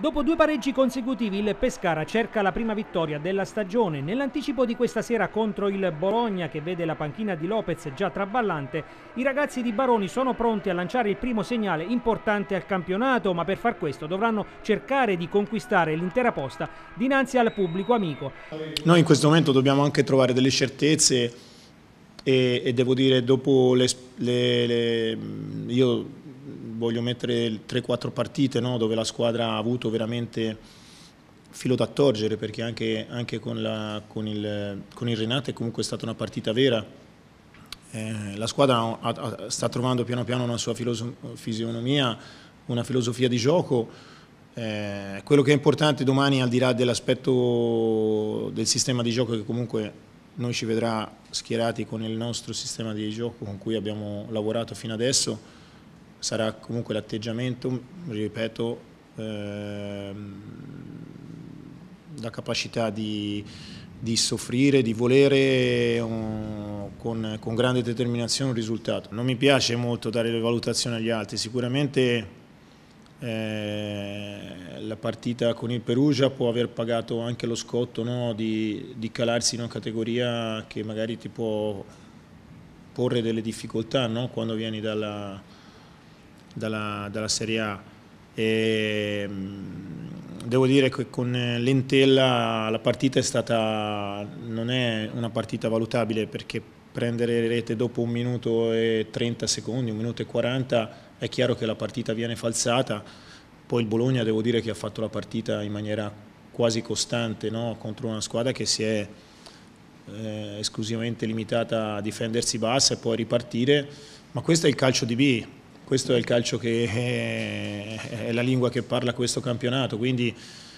Dopo 2 pareggi consecutivi il Pescara cerca la prima vittoria della stagione. Nell'anticipo di questa sera contro il Bologna, che vede la panchina di Lopez già traballante, i ragazzi di Baroni sono pronti a lanciare il primo segnale importante al campionato, ma per far questo dovranno cercare di conquistare l'intera posta dinanzi al pubblico amico. Noi in questo momento dobbiamo anche trovare delle certezze e devo dire, dopo io voglio mettere 3-4 partite, no, dove la squadra ha avuto veramente filo da torcere, perché anche con il Renate è comunque stata una partita vera. La squadra sta trovando piano piano una sua fisionomia, una filosofia di gioco. Quello che è importante domani, al di là dell'aspetto del sistema di gioco, che comunque noi ci vedrà schierati con il nostro sistema di gioco con cui abbiamo lavorato fino adesso, sarà comunque l'atteggiamento, ripeto, la capacità di soffrire, di volere con grande determinazione un risultato. Non mi piace molto dare le valutazioni agli altri, sicuramente la partita con il Perugia può aver pagato anche lo scotto, no, di calarsi in una categoria che magari ti può porre delle difficoltà, no, quando vieni dalla Serie A. Devo dire che con l'Entella la partita non è una partita valutabile, perché prendere rete dopo 1 minuto e 30 secondi, 1 minuto e 40, è chiaro che la partita viene falsata. Poi il Bologna, devo dire, che ha fatto la partita in maniera quasi costante, no? Contro una squadra che si è esclusivamente limitata a difendersi bassa e poi a ripartire, ma questo è il calcio di B. Questo è il calcio che è la lingua che parla questo campionato, quindi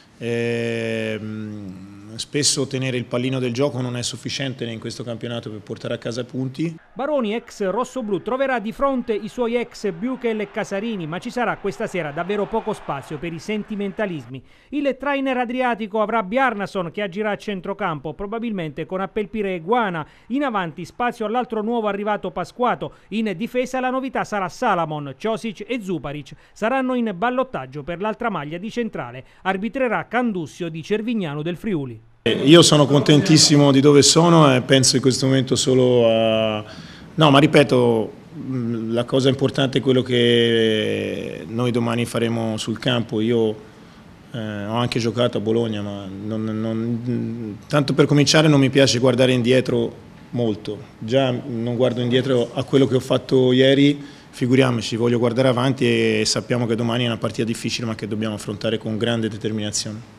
spesso tenere il pallino del gioco non è sufficiente in questo campionato per portare a casa punti. Baroni, ex rossoblù, troverà di fronte i suoi ex Buchel e Casarini, ma ci sarà questa sera davvero poco spazio per i sentimentalismi. Il trainer adriatico avrà Bjarnason, che agirà a centrocampo, probabilmente con Appelpire e Guana. In avanti spazio all'altro nuovo arrivato Pasquato. In difesa la novità sarà Salamon, Ćosić e Zuparić. Saranno in ballottaggio per l'altra maglia di centrale. Arbitrerà Candussio di Cervignano del Friuli. Io sono contentissimo di dove sono e penso in questo momento solo a... No, ma ripeto, la cosa importante è quello che noi domani faremo sul campo. Io ho anche giocato a Bologna, ma tanto per cominciare non mi piace guardare indietro molto. Già non guardo indietro a quello che ho fatto ieri, figuriamoci, voglio guardare avanti, e sappiamo che domani è una partita difficile ma che dobbiamo affrontare con grande determinazione.